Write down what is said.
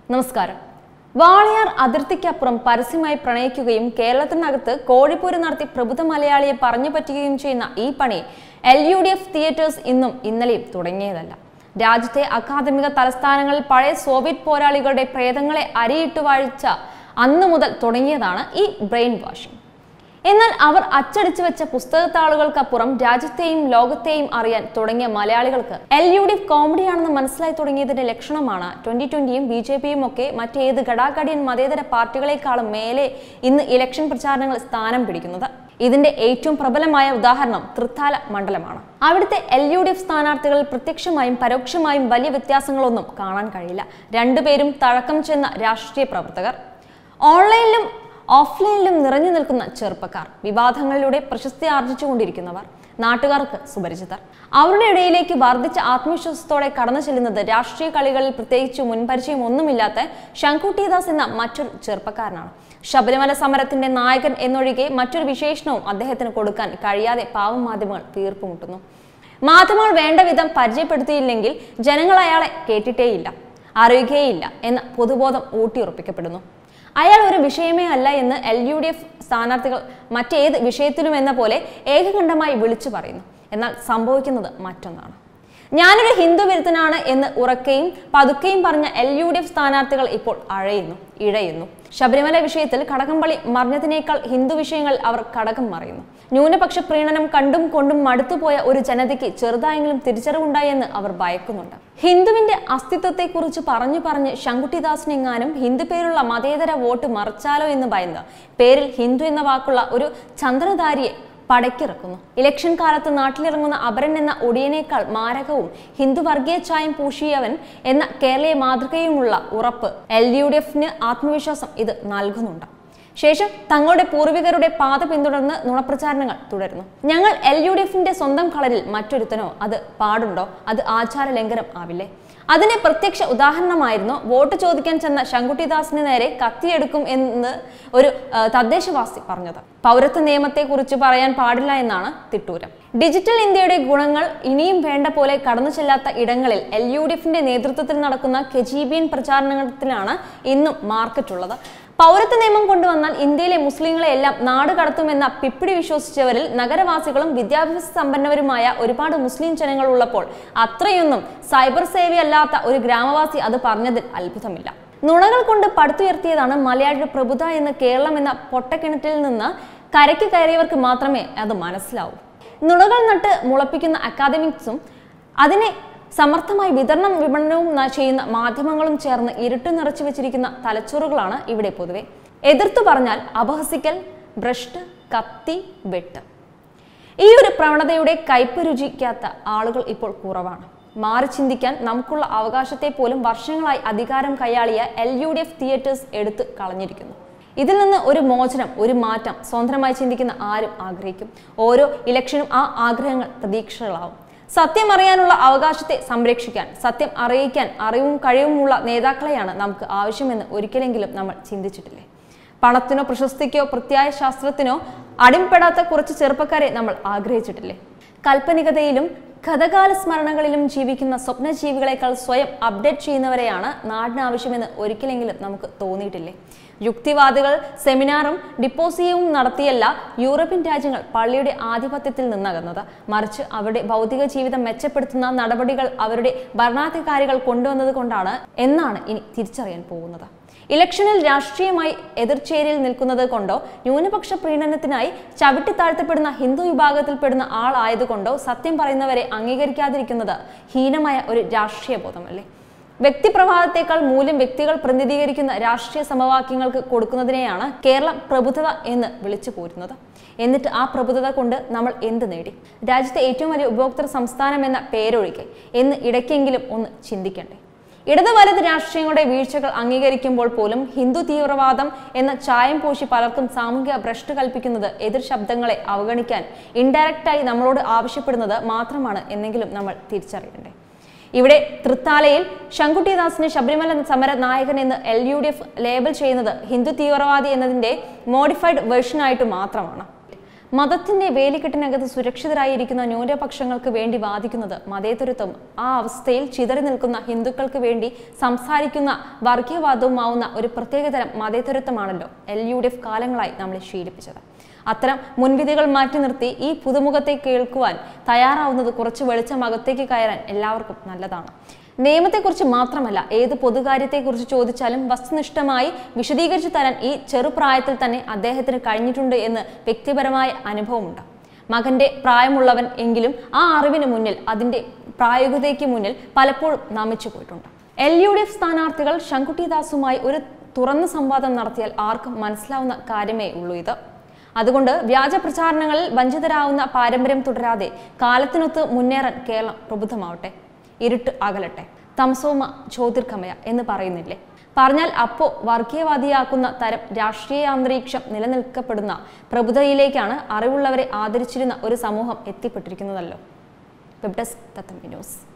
നമസ്കാരം. വാളയാർ അതിർത്തിക്കപ്പുറം പരസ്യമായി പ്രണയിക്കുകയും കേരളത്തിനകത്ത് കോഴിപ്പോര് നടത്തി പ്രബുദ്ധ മലയാളിയെ പറഞ്ഞു പറ്റുകയും ചെയ്യുന്ന ഈ പണി LUDF തിയേറ്റേഴ്സ് ഇന്നും ഇന്നലെയും തുടങ്ങിയതല്ല. രാജ്യത്തെ അക്കാദമിക തലസ്ഥാനങ്ങളിൽ പഴയ സോവിയറ്റ് പോരാളികളുടെ പ്രേതങ്ങളെ അരിയിട്ട് വാഴിച്ച അന്നു മുതൽ തുടങ്ങിയതാണ് ഈ ബ്രെയിൻ വാഷിംഗ്. എന്നാൽ അവർ അച്ചടിച്ചു വെച്ച പുസ്തകത്താളുകൾക്കപ്പുറം രാജ്യത്തെയും ലോകത്തെയും അറിയാൻ തുടങ്ങിയ മലയാളികൾക്ക് LUDF കോമഡിയാണെന്ന് മനസ്സിലായി തുടങ്ങിയതിന്റെ ലക്ഷണമാണ് 2020യും BJPയും ഒക്കെ മറ്റേത് ഘടാഘടിയൻ മതേതര പാർട്ടികളെക്കാളും മേലെ ഇന്ന് ഇലക്ഷൻ പ്രചാരണങ്ങൾ സ്ഥാനം പിടിക്കുന്നത്. ഇതിന്റെ ഏറ്റവും പ്രബലമായ ഉദാഹരണം തൃത്താല മണ്ഡലമാണ്. അവിടുത്തെ LUDF സ്ഥാനാർത്ഥികളിൽ പ്രത്യക്ഷമായും പരോക്ഷമായും വലിയ വ്യത്യാസങ്ങളൊന്നും കാണാൻ കഴിയില്ല. രണ്ടുപേരും തഴക്കം ചെന്ന രാഷ്ട്രീയ പ്രവർത്തകർ, ഓൺലൈനിലും ഓഫ്ലൈനിലും നിറഞ്ഞു നിൽക്കുന്ന ചെറുപ്പക്കാർ, വിവാദങ്ങളിലൂടെ പ്രശസ്തി ആർജിച്ചുകൊണ്ടിരിക്കുന്നവർ, നാട്ടുകാർക്ക് സുപരിചിതർ. അവരുടെ ഇടയിലേക്ക് വർദ്ധിച്ച ആത്മവിശ്വാസത്തോടെ കടന്നു ചെല്ലുന്നത് രാഷ്ട്രീയ കളികളിൽ പ്രത്യേകിച്ച് മുൻപരിചയം ഒന്നുമില്ലാത്ത ശങ്കുട്ടിദാസ് എന്ന മറ്റൊരു ചെറുപ്പക്കാരനാണ്. ശബരിമല സമരത്തിന്റെ നായകൻ എന്നൊഴികെ മറ്റൊരു വിശേഷണവും അദ്ദേഹത്തിന് കൊടുക്കാൻ കഴിയാതെ പാവം മാധ്യമങ്ങൾ വീർപ്പുമുട്ടുന്നു. മാധ്യമങ്ങൾ വേണ്ട വിധം പരിചയപ്പെടുത്തിയില്ലെങ്കിൽ ജനങ്ങൾ അയാളെ കേട്ടിട്ടേയില്ല, അറിയുകയില്ല എന്ന പൊതുബോധം ഊട്ടിയുറപ്പിക്കപ്പെടുന്നു. അയാൾ ഒരു വിഷയമേ അല്ല എന്ന് LUDF സ്ഥാനാർത്ഥികൾ മറ്റേത് വിഷയത്തിലും എന്ന പോലെ ഏകകണ്ഠമായി വിളിച്ചു പറയുന്നു. എന്നാൽ സംഭവിക്കുന്നത് മറ്റൊന്നാണ്. ഞാനൊരു ഹിന്ദു വിരുദ്ധനാണ് എന്ന് ഉറക്കെയും പതുക്കെയും പറഞ്ഞ LUDF സ്ഥാനാർത്ഥികൾ ഇപ്പോൾ ഇഴയുന്നു. ശബരിമല വിഷയത്തിൽ കടകംപള്ളി മറിഞ്ഞതിനേക്കാൾ ഹിന്ദു വിഷയങ്ങളിൽ അവർ കടകം മറിയുന്നു. ന്യൂനപക്ഷ പ്രീണനം കണ്ടും കൊണ്ടും മടുത്തുപോയ ഒരു ജനതയ്ക്ക് ചെറുതായെങ്കിലും തിരിച്ചറിവുണ്ടായി എന്ന് അവർ ഭയക്കുന്നുണ്ട്. ഹിന്ദുവിന്റെ അസ്തിത്വത്തെക്കുറിച്ച് പറഞ്ഞ് ശങ്കുട്ടിദാസിനെങ്ങാനും ഹിന്ദു പേരുള്ള മതേതര വോട്ട് മറിച്ചാലോ എന്ന് ഭയന്ന് പേരിൽ ഹിന്ദു എന്ന വാക്കുള്ള ഒരു ചന്ദ്രധാരിയെ പടക്കിറക്കുന്നു. ഇലക്ഷൻ കാലത്ത് നാട്ടിലിറങ്ങുന്ന അപരൻ എന്ന ഒടിയനേക്കാൾ മാരകവും ഹിന്ദു വർഗീയ ചായം പൂശിയവൻ എന്ന കേരളീയ മാതൃകയുമുള്ള ഉറപ്പ് LUDFന് ആത്മവിശ്വാസം ഇത് നൽകുന്നുണ്ട്. ശേഷം തങ്ങളുടെ പൂർവികരുടെ പാത പിന്തുടർന്ന് നുണപ്രചാരണങ്ങൾ തുടരുന്നു. ഞങ്ങൾ LUDFന്റെ സ്വന്തം കളരിൽ മറ്റൊരുത്തനോ, അത് പാടുണ്ടോ, അത് ആചാര ലംഘനം ആവില്ലേ? അതിന് പ്രത്യക്ഷ ഉദാഹരണമായിരുന്നു വോട്ട് ചോദിക്കാൻ ചെന്ന ശങ്കുട്ടിദാസിന് നേരെ കത്തിയെടുക്കും എന്ന് ഒരു തദ്ദേശവാസി പറഞ്ഞത്. പൗരത്വ നിയമത്തെക്കുറിച്ച് പറയാൻ പാടില്ല എന്നാണ് തിട്ടൂരം. ഡിജിറ്റൽ ഇന്ത്യയുടെ ഗുണങ്ങൾ ഇനിയും വേണ്ട പോലെ കടന്നു ചെല്ലാത്ത ഇടങ്ങളിൽ LUDFന്റെ നേതൃത്വത്തിൽ നടക്കുന്ന കെജീബിയൻ പ്രചാരണത്തിലാണ് ഇന്നും മാർക്കറ്റുള്ളത്. പൗരത്വ നിയമം കൊണ്ടുവന്നാൽ ഇന്ത്യയിലെ മുസ്ലിങ്ങളെ എല്ലാം നാട് കടത്തുമെന്ന പിപ്പിടി വിശ്വസിച്ചവരിൽ നഗരവാസികളും വിദ്യാഭ്യാസ സമ്പന്നവരുമായ ഒരുപാട് മുസ്ലിം ജനങ്ങൾ ഉള്ളപ്പോൾ അത്രയൊന്നും സൈബർ സേവയല്ലാത്ത ഒരു ഗ്രാമവാസി അത് പറഞ്ഞതിൽ അത്ഭുതമില്ല. നുണകൾ കൊണ്ട് പടുത്തുയർത്തിയതാണ് മലയാളിയുടെ പ്രബുദ്ധ എന്ന് കേരളം എന്ന പൊട്ടക്കിണറ്റിൽ നിന്ന് കരയ്ക്ക് കയറിയവർക്ക് മാത്രമേ അത് മനസ്സിലാവൂ. നുണകൾ നട്ട് മുളപ്പിക്കുന്ന അക്കാദമിക്സും അതിനെ സമർത്ഥമായി വിപണനവും ചെയ്യുന്ന മാധ്യമങ്ങളും ചേർന്ന് ഇരുട്ട് നിറച്ചു വെച്ചിരിക്കുന്ന തലച്ചോറുകളാണ് ഇവിടെ പൊതുവെ. എതിർത്തു പറഞ്ഞാൽ അപഹസിക്കൽ, ഭ്രഷ്ട്, കത്തി, വെട്ട്. ഈ ഒരു പ്രവണതയുടെ കയ്പ് രുചിക്കാത്ത ആളുകൾ ഇപ്പോൾ കുറവാണ്. മാറി ചിന്തിക്കാൻ നമുക്കുള്ള അവകാശത്തെ പോലും വർഷങ്ങളായി അധികാരം കൈയാളിയ LUDF തിയേറ്റേഴ്സ് എടുത്തു കളഞ്ഞിരിക്കുന്നു. ഇതിൽ നിന്ന് ഒരു മോചനം, ഒരു മാറ്റം സ്വതന്ത്രമായി ചിന്തിക്കുന്ന ആരും ആഗ്രഹിക്കും. ഓരോ ഇലക്ഷനും ആ ആഗ്രഹങ്ങൾ പ്രതീക്ഷകളാവും. സത്യം അറിയാനുള്ള അവകാശത്തെ സംരക്ഷിക്കാൻ, സത്യം അറിയിക്കാൻ അറിവും കഴിവുമുള്ള നേതാക്കളെയാണ് നമുക്ക് ആവശ്യമെന്ന് ഒരിക്കലെങ്കിലും നമ്മൾ ചിന്തിച്ചിട്ടില്ലേ? പണത്തിനോ പ്രശസ്തിക്കോ പ്രത്യായ ശാസ്ത്രത്തിനോ അടിമപ്പെടാത്ത കുറച്ച് ചെറുപ്പക്കാരെ നമ്മൾ ആഗ്രഹിച്ചിട്ടില്ലേ? കാൽപ്പനികതയിലും കഥകാല സ്മരണകളിലും ജീവിക്കുന്ന സ്വപ്നജീവികളെക്കാൾ സ്വയം അപ്ഡേറ്റ് ചെയ്യുന്നവരെയാണ് നാടിന് ആവശ്യമെന്ന് ഒരിക്കലെങ്കിലും നമുക്ക് തോന്നിയിട്ടില്ലേ? യുക്തിവാദികൾ സെമിനാറും ഡിപ്പോസിയവും നടത്തിയല്ല യൂറോപ്യൻ രാജ്യങ്ങൾ പള്ളിയുടെ ആധിപത്യത്തിൽ നിന്നകന്നത്. മറിച്ച് അവരുടെ ഭൗതിക ജീവിതം മെച്ചപ്പെടുത്തുന്ന നടപടികൾ അവരുടെ ഭരണാധികാരികൾ കൊണ്ടുവന്നത് കൊണ്ടാണ് എന്നാണ് ഇനി തിരിച്ചറിയാൻ പോകുന്നത്. ഇലക്ഷനിൽ രാഷ്ട്രീയമായി എതിർചേരിയിൽ നിൽക്കുന്നത് കൊണ്ടോ ന്യൂനപക്ഷ പ്രീണനത്തിനായി ചവിട്ടി താഴ്ത്തപ്പെടുന്ന ഹിന്ദു വിഭാഗത്തിൽപ്പെടുന്ന ആൾ ആയതുകൊണ്ടോ സത്യം പറയുന്നവരെ അംഗീകരിക്കാതിരിക്കുന്നത് ഹീനമായ ഒരു രാഷ്ട്രീയ ബോധമല്ലേ? വ്യക്തിപ്രഭാവത്തെക്കാൾ മൂല്യം വ്യക്തികൾ പ്രതിനിധീകരിക്കുന്ന രാഷ്ട്രീയ സമവാക്യങ്ങൾക്ക് കൊടുക്കുന്നതിനെയാണ് കേരളം പ്രബുദ്ധത എന്ന് വിളിച്ചു പോരുന്നത്. എന്നിട്ട് ആ പ്രബുദ്ധത കൊണ്ട് നമ്മൾ എന്ത് നേടി? രാജ്യത്തെ ഏറ്റവും വലിയ ഉപഭോക്തൃ സംസ്ഥാനം എന്ന പേരൊഴികെ എന്ന് ഇടയ്ക്കെങ്കിലും ഒന്ന് ചിന്തിക്കണ്ടേ? ഇടത് വലത് രാഷ്ട്രീയങ്ങളുടെ വീഴ്ചകൾ അംഗീകരിക്കുമ്പോൾ പോലും ഹിന്ദു തീവ്രവാദം എന്ന ചായം പൂശി പലർക്കും സാമൂഹിക ഭ്രഷ്ട് കൽപ്പിക്കുന്നത് എതിർ ശബ്ദങ്ങളെ അവഗണിക്കാൻ ഇൻഡയറക്റ്റായി നമ്മളോട് ആവശ്യപ്പെടുന്നത് മാത്രമാണ് എന്നെങ്കിലും നമ്മൾ തിരിച്ചറിയണ്ടേ? ഇവിടെ തൃത്താലയിൽ ശങ്കുട്ടിദാസിനെ ശബരിമല സമര നായകൻ എന്ന് LUDF ലേബൽ ചെയ്യുന്നത് ഹിന്ദു തീവ്രവാദി എന്നതിന്റെ മോഡിഫൈഡ് വെർഷനായിട്ട് മാത്രമാണ്. മതത്തിന്റെ വേലിക്കെട്ടിനകത്ത് സുരക്ഷിതരായിരിക്കുന്ന ന്യൂനപക്ഷങ്ങൾക്ക് വേണ്ടി വാദിക്കുന്നത് മതേതരത്വം, ആ അവസ്ഥയിൽ ചിതറി നിൽക്കുന്ന ഹിന്ദുക്കൾക്ക് വേണ്ടി സംസാരിക്കുന്ന വർഗീയവാദവുമാവുന്ന ഒരു പ്രത്യേകതരം മതേതരത്വമാണല്ലോ LUDF കാലങ്ങളായി നമ്മളെ ശീലിപ്പിച്ചത്. അത്തരം മുൻവിധികൾ മാറ്റി നിർത്തി ഈ പുതുമുഖത്തെ കേൾക്കുവാൻ തയ്യാറാവുന്നത് കുറച്ച് വെളിച്ചം അകത്തേക്ക് കയറാൻ എല്ലാവർക്കും നല്ലതാണ്. നിയമത്തെക്കുറിച്ച് മാത്രമല്ല, ഏത് പൊതുകാര്യത്തെക്കുറിച്ച് ചോദിച്ചാലും വസ്തുനിഷ്ഠമായി വിശദീകരിച്ചു തരാൻ ഈ ചെറുപ്രായത്തിൽ തന്നെ അദ്ദേഹത്തിന് കഴിഞ്ഞിട്ടുണ്ട് എന്ന് വ്യക്തിപരമായ അനുഭവമുണ്ട്. മകന്റെ പ്രായമുള്ളവൻ എങ്കിലും ആ അറിവിന് മുന്നിൽ, അതിന്റെ പ്രായോഗികതയ്ക്ക് മുന്നിൽ പലപ്പോഴും നമിച്ചു പോയിട്ടുണ്ട്. LUDF സ്ഥാനാർത്ഥികൾ ശങ്കുട്ടിദാസുമായി ഒരു തുറന്ന സംവാദം നടത്തിയാൽ ആർക്കും മനസ്സിലാവുന്ന കാര്യമേ ഉള്ളൂ ഇത്. അതുകൊണ്ട് വ്യാജ പ്രചാരണങ്ങളിൽ വഞ്ചിതരാവുന്ന പാരമ്പര്യം തുടരാതെ കാലത്തിനൊത്ത് മുന്നേറാൻ കേരളം പ്രബുദ്ധമാവട്ടെ. ഇരുട്ട് അകലട്ടെ, തമസോമ ജ്യോതിർഗമയ എന്ന് പറയുന്നില്ലേ? പറഞ്ഞാൽ അപ്പോ വർഗീയവാദിയാക്കുന്ന തരം രാഷ്ട്രീയ അന്തരീക്ഷം നിലനിൽക്കപ്പെടുന്ന പ്രബുദ്ധതയിലേക്കാണ് അറിവുള്ളവരെ ആദരിച്ചിരുന്ന ഒരു സമൂഹം എത്തിപ്പെട്ടിരിക്കുന്നതല്ലോ. വെബ് ഡെസ്ക് തത്വമി ന്യൂസ്.